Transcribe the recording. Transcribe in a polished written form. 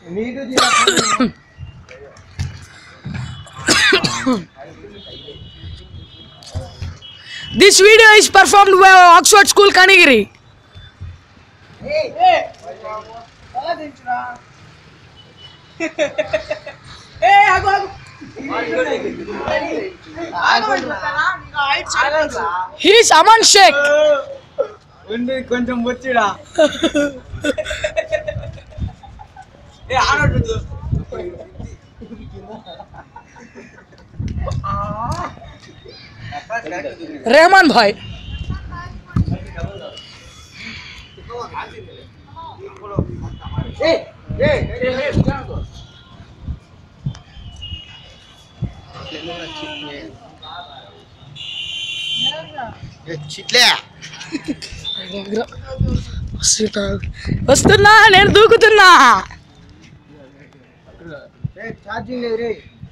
This video is performed by Oxford School, Kanigiri. He is Aman Sheikh. Rahman bhai. వస్తున్నా నేను దూకుతున్నా.